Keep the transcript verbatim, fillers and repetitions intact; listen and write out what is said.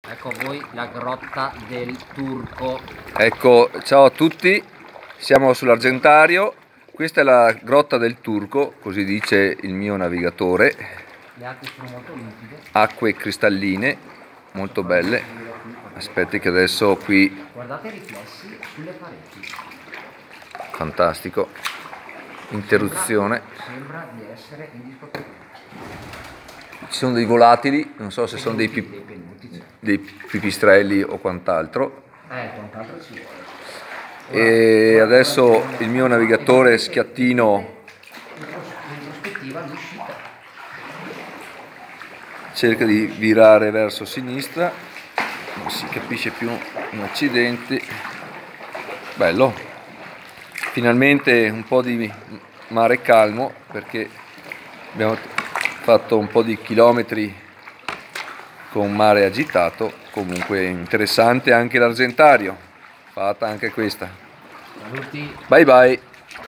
Ecco a voi la grotta del Turco. Ecco, ciao a tutti, siamo sull'Argentario. Questa è la grotta del Turco, così dice il mio navigatore. Le acque sono molto limpide. Acque cristalline, molto belle. Aspetti che adesso qui... Guardate i riflessi sulle pareti. Fantastico. Interruzione. Sembra, sembra di essere in discoteca. Ci sono dei volatili, non so se sono dei, pip dei pipistrelli o quant'altro. Eh, quant'altro ci vuole. E adesso il mio navigatore schiattino cerca di virare verso sinistra, non si capisce più un accidente. Bello, finalmente un po' di mare calmo, perché abbiamo fatto un po' di chilometri con mare agitato. Comunque interessante anche l'Argentario, fatta anche questa. Saluti. Bye bye.